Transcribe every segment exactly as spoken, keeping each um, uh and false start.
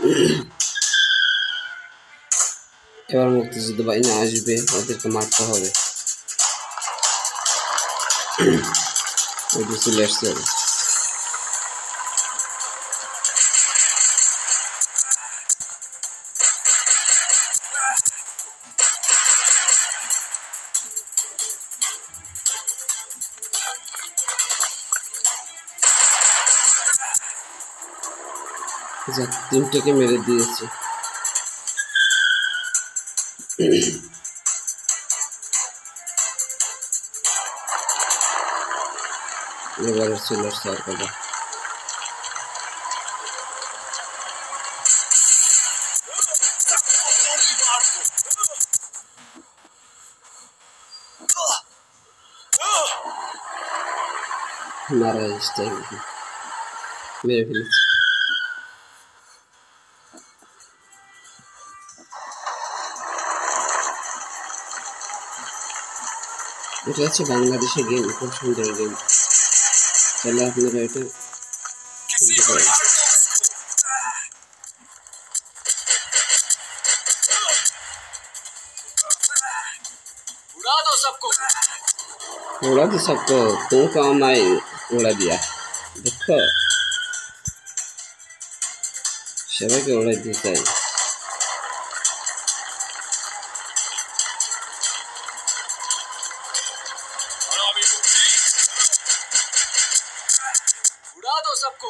এবার মুক্তিযুদ্ধ বাহিনী আসবে, ওদেরকে মারতে হবে। ওদের চলে আসতে হবে। যাক, তিনটাকে মেরে দিয়েছে। এবারে চলে আসছে আর কথা। মারা যাচ্ছে, মেরে ফেলেছে। এটা হচ্ছে বাংলাদেশে গেম, খুব সুন্দর গেম। তাহলে আপনারা এটা খেলতে পারেন। उड़ा दो सबको, तू काम आई उड़ा दिया। देखो সবাইকে উড়াই দিতে চাই। उड़ा दो सबको।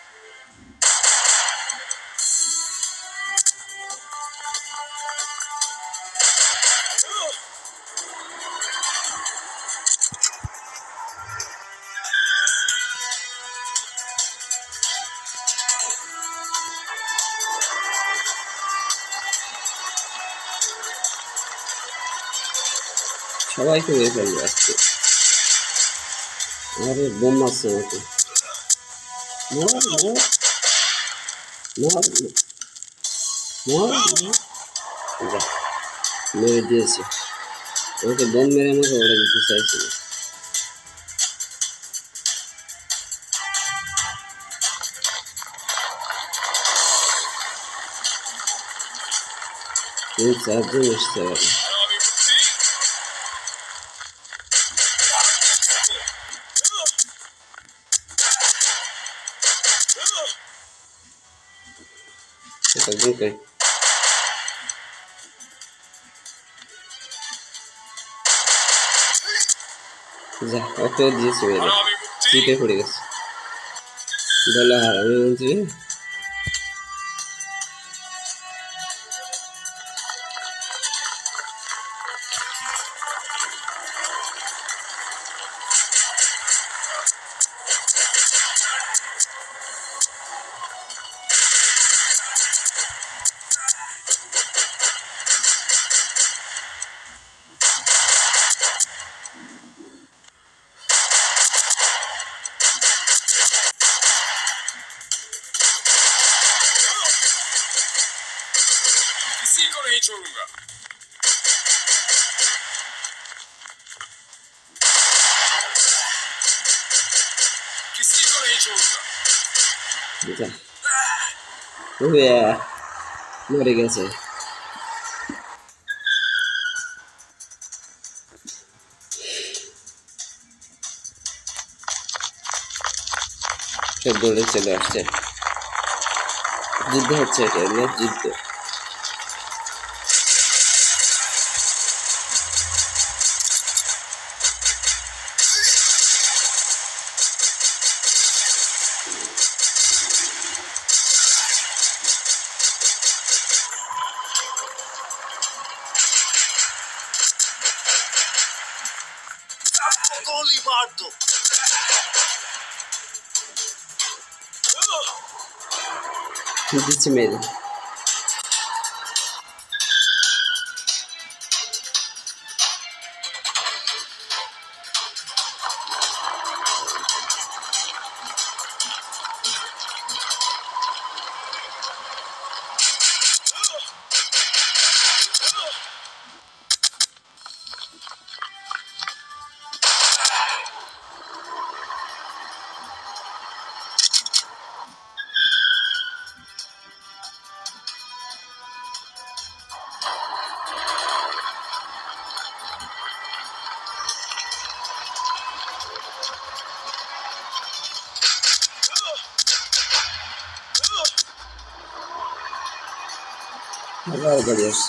সবাইকে মেরে ফেলবে আজকে। আরে বোম মারছে আমাকে। মর মর মর মর। যা, মেরে দিয়েছে। আমাকে বোম মেরে আমাকে ওড়ে দিতে চাইছিল। তিন চারজন এসতে পারে। Okay. যা, অত দিয়েছে মেরে চিটে পড়ে গেছে। বলে হারামি মন্ত্রী। किसी को नहीं छोड़ूंगा। किसी को नहीं छोड़ूंगा। मर गया। সব দৌড়ে চলে আসছে। যুদ্ধ হচ্ছে, এটা না যুদ্ধ। गोली मार दो। दिচ্ছে মেরে। আবার গাড়ি আসছে।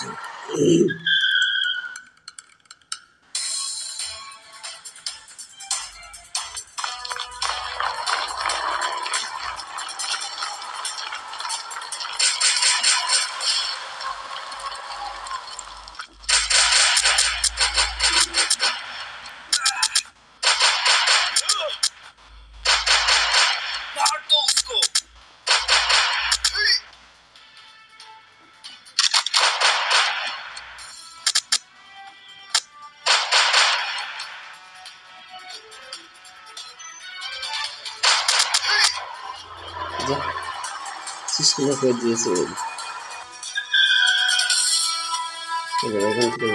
সিস্টেমে করে দিয়েছে এবার এখান থেকে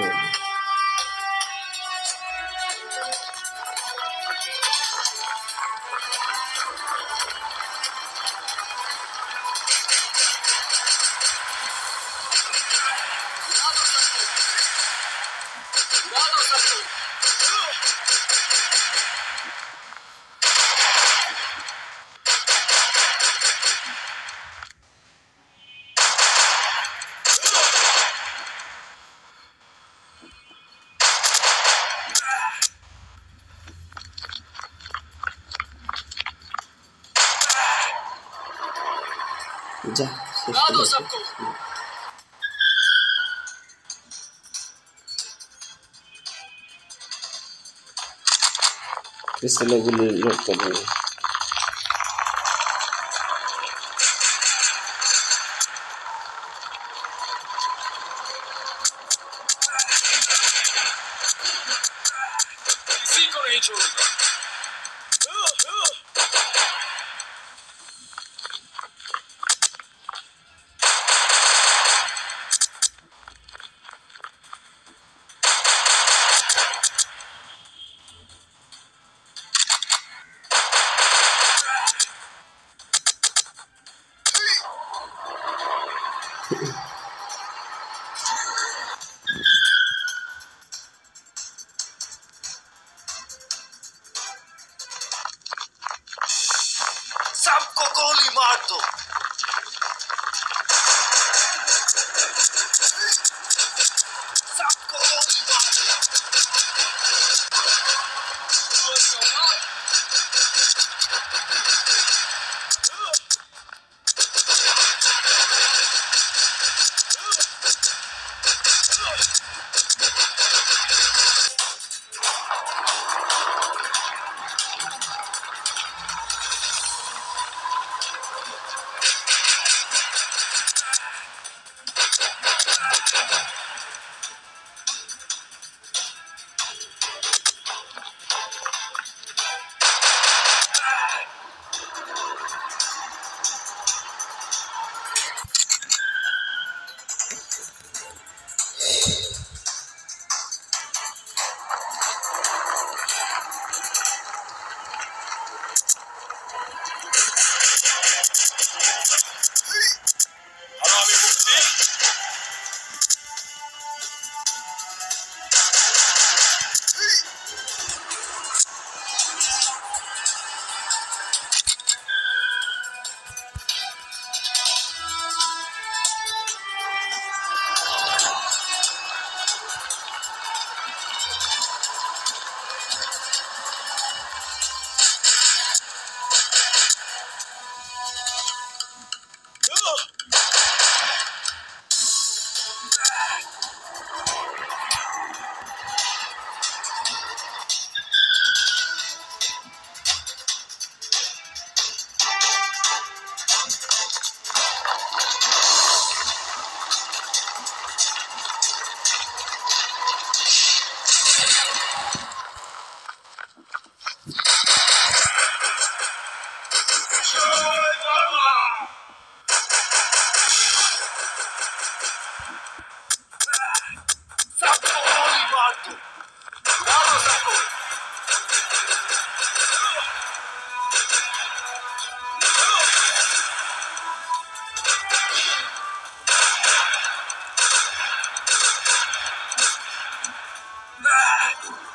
যা পিস্তলগুলি লোড করবে सबको गोली मार दो। सबको गोली मार दो। Ah!